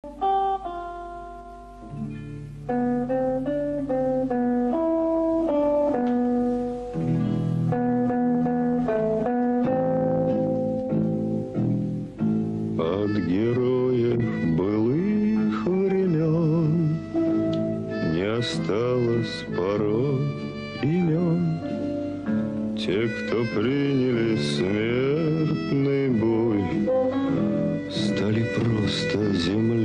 От героев былых времен не осталось порой имен. Те, кто приняли смертный бой, стали просто землей.